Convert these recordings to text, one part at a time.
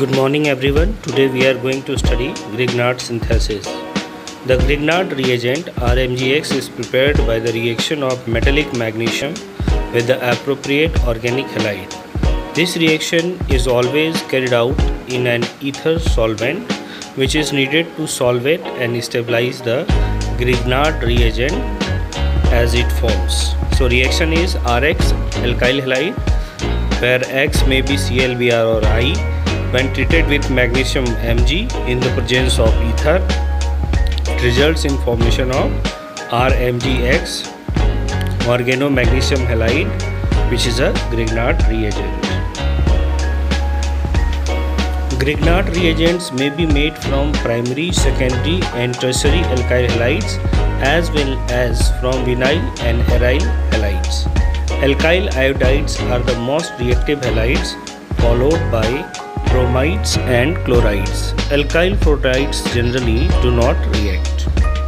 Good morning everyone. Today we are going to study Grignard synthesis. The Grignard reagent RMGX is prepared by the reaction of metallic magnesium with the appropriate organic halide. This reaction is always carried out in an ether solvent which is needed to solvate and stabilize the Grignard reagent as it forms. So reaction is RX alkyl halide where X may be ClBr or I. When treated with magnesium Mg in the presence of ether, it results in formation of RMGX organomagnesium halide, which is a Grignard reagent. Grignard reagents may be made from primary, secondary and tertiary alkyl halides as well as from vinyl and aryl halides. Alkyl iodides are the most reactive halides, followed by bromides and chlorides. Alkyl fluorides generally do not react.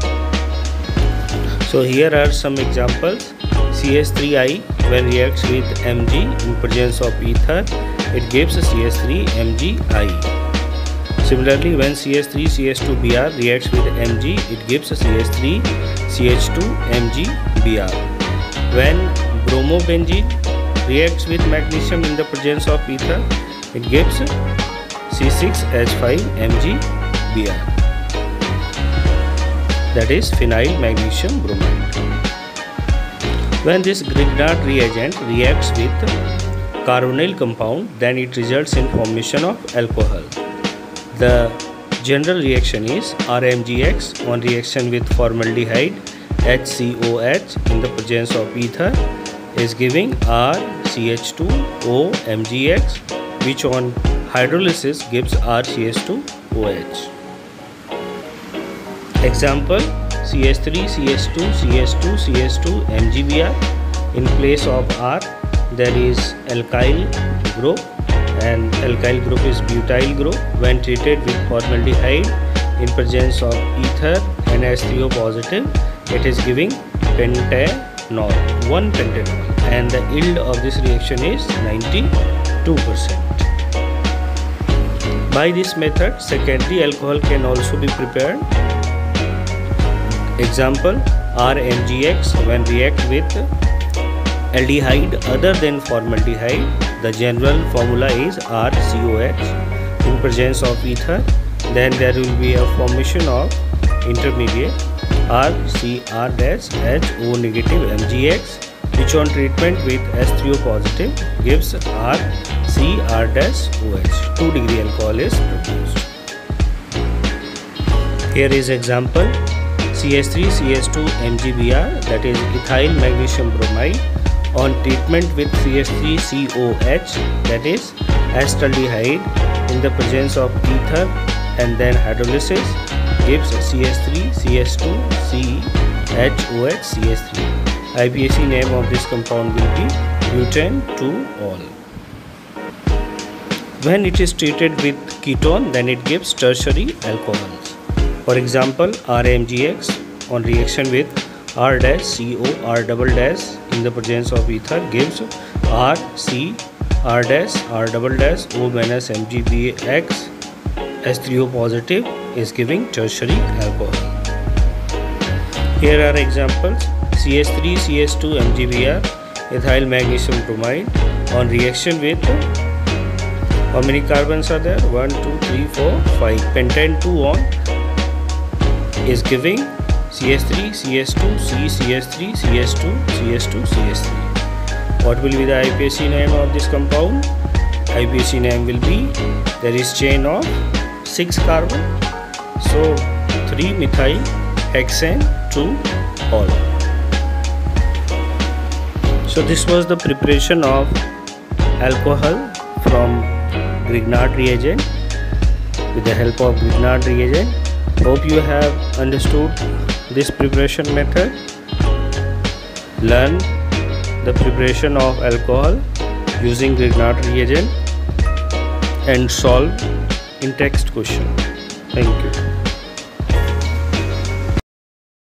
So here are some examples. CS3I when reacts with Mg in presence of ether, it gives CS3MgI. Similarly, when CS3CH2Br reacts with Mg, it gives CS3CH2MgBr. When bromobenzene reacts with magnesium in the presence of ether, it gives C6H5MgBr, that is phenyl magnesium bromide. When this Grignard reagent reacts with carbonyl compound, then it results in formation of alcohol. The general reaction is RMGX on reaction with formaldehyde HCOH in the presence of ether is giving RCH2OMgX, which on hydrolysis gives RCH2OH. Example: CS3, CS2, CS2, CS2, MgBr. In place of R, there is alkyl group, and alkyl group is butyl group. When treated with formaldehyde in presence of ether NH3O positive, it is giving pentanol, 1 pentanol, and the yield of this reaction is 92%. By this method, secondary alcohol can also be prepared. Example: RMGX when react with aldehyde other than formaldehyde, the general formula is RCOH in presence of ether. Then there will be a formation of intermediate RCR-HO negative MgX, which on treatment with H3O positive gives RCR-OH. 2 degree alcohol is produced. Here is example: CS3CH2MgBr, that is ethyl magnesium bromide, on treatment with CH3COH, that is acetaldehyde, in the presence of ether and then hydrolysis gives CH3CH2CHOH-CH3. IPAC name of this compound will be butane 2-ol. When it is treated with ketone, then it gives tertiary alcohols. For example, RMGX on reaction with R-CO-R" in the presence of ether gives RCR-R"O-MgBX. H3O positive is giving tertiary alcohol. Here are examples: CS3CH2MgBr ethyl magnesium bromide on reaction with, how many carbons are there? 1, 2, 3, 4, 5. Pentane 2-on is giving CH3, CH2, CH3, CH2, CH2, CH3. What will be the IPAC name of this compound? IPAC name will be, there is chain of 6 carbon, so 3-methyl hexane 2-ol. So this was the preparation of alcohol from Grignard reagent with the help of Grignard reagent. Hope you have understood this preparation method. Learn the preparation of alcohol using Grignard reagent and solve in text question. Thank you.